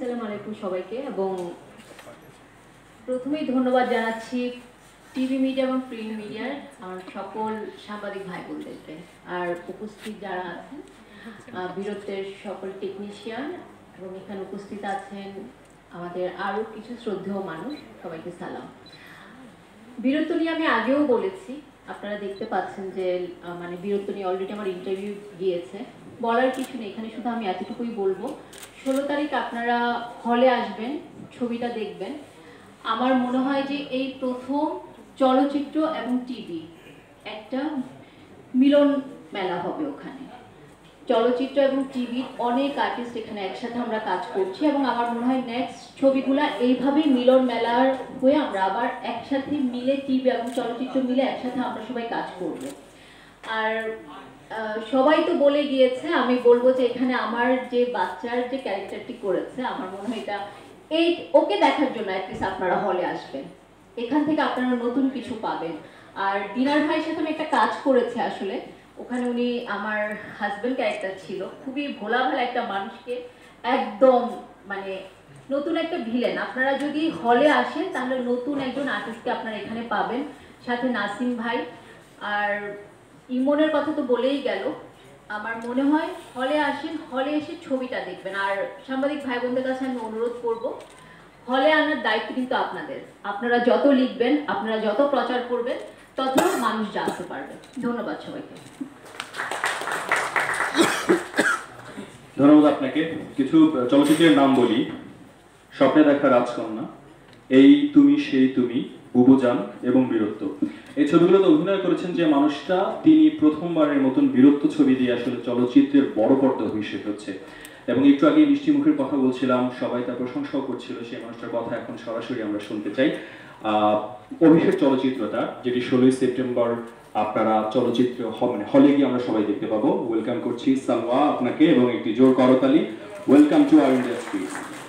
আসসালামু আলাইকুম সবাইকে। এবং প্রথমেই ধন্যবাদ জানাচ্ছি টিভি মিডিয়া এবং প্রিন্ট মিডিয়ার আমার সকল সাংবাদিক ভাই বোনদেরকে, আর উপস্থিত যারা আছেন বীরত্বের সকল টেকনিশিয়ান, এবং এখানে উপস্থিত আছেন আমাদের আরও কিছু শ্রদ্ধেয় মানুষ, সবাইকে সালাম। বীরত্ব নিয়ে আমি আগেও বলেছি, আপনারা দেখতে পাচ্ছেন যে মানে বীরত্ব নিয়ে অলরেডি আমার ইন্টারভিউ গিয়েছে, বলার কিছু নেই। এখানে শুধু আমি এতটুকুই বলবো, 16 তারিখ আপনারা হলে আসবেন, ছবিটা দেখবেন। আমার মনে হয় যে এই প্রথম চলচ্চিত্র এবং টিভি একটা মিলন মেলা হবে ওখানে। চলচ্চিত্র এবং টিভির অনেক আর্টিস্ট এখানে একসাথে আমরা কাজ করছি, এবং আমার মনে হয় নেক্সট ছবিগুলো এইভাবেই মিলন মেলার হয়ে আমরা আবার একসাথে মিলে টিভি এবং চলচ্চিত্র মিলে একসাথে আমরা সবাই কাজ করব। আর সবাই তো বলে গিয়েছে, আমি বলবো যে এখানে আমার যে বাচ্চার যে ক্যারেক্টারটি করেছে, আমার মনে হয় এটা ওকে দেখার জন্য অ্যাটলিস্ট আপনারা হলে আসবেন, এখান থেকে আপনারা নতুন কিছু পাবেন। আর দিনার ভাইয়ের সাথে আমি একটা কাজ করেছি, আসলে ওখানে উনি আমার হাজবেন্ড ক্যারেক্টার ছিল, খুবই ভোলা ভালা একটা মানুষকে একদম মানে নতুন একটা ভিলেন। আপনারা যদি হলে আসেন তাহলে নতুন একজন আর্টিস্টকে আপনারা এখানে পাবেন, সাথে নাসিম ভাই। আর ইমনের কথা তো বলেই গেল, আমার মনে হয় হলে আসেন, হলে এসে ছবিটা দেখবেন। আর সাংবাদিক ভাই বোনদের কাছে আমি অনুরোধ করব, হলে আনার দায়িত্ব কিন্তু আপনাদের। আপনারা যত লিখবেন, আপনারা যত প্রচার করবেন, তত মানুষ জানতে পারবে। ধন্যবাদ সবাইকে। ধন্যবাদ আপনাকে। কিছু চলচ্চিত্রের নাম বলি: স্বপ্নে দেখা রাজকন্যা, এই তুমি সেই তুমি, বুবুজান এবং বীরত্ব। এই ছবিগুলোতে অভিনয় করেছেন যে মানুষটা, তিনি প্রথমবারের মতন বীরত্ব ছবি দিয়ে আসলে চলচ্চিত্রের বড় পর্দা অভিষেক হচ্ছে। এবং একটু আগে মিষ্টি মুখের কথা বলছিলাম, সবাই তার প্রশংসাও করছিল, সেই মানুষটার কথা এখন সরাসরি আমরা শুনতে চাই। অভিষেক চলচ্চিত্রটা, যেটি 16ই সেপ্টেম্বর আপনারা চলচ্চিত্র হলে গিয়ে আমরা সবাই দেখতে পাবো। ওয়েলকাম করছি সালওয়া আপনাকে, এবং একটি জোর করতালি। Welcome to our industry.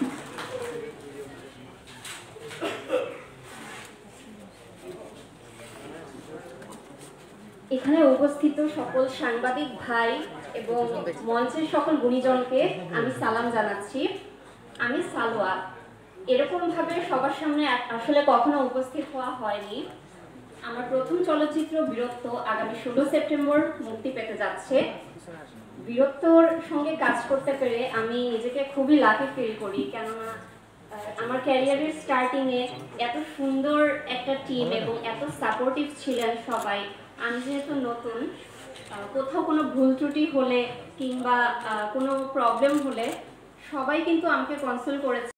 এখানে উপস্থিত সকল সাংবাদিক ভাই এবং মঞ্চের সকল গুণীজনকে আমি সালাম জানাচ্ছি। আমি সালোয়া। এরকম ভাবে সবার সামনে আসলে কখনো উপস্থিত হওয়া হয়নি। আমার প্রথম চলচ্চিত্র বীরত্ব আগামী 16 সেপ্টেম্বর মুক্তি পেতে যাচ্ছে। বীরত্বর সঙ্গে কাজ করতে পেরে আমি নিজেকে খুবই লাকি ফিল করি, কেননা আমার ক্যারিয়ারের স্টার্টিংয়ে এত সুন্দর একটা টিম এবং এত সাপোর্টিভ ছিলেন সবাই। আমি যেহেতু নতুন, কোথাও কোনো ভুল ত্রুটি হলে কিংবা কোনো প্রবলেম হলে সবাই কিন্তু আমাকে কনসাল্ট করেছে।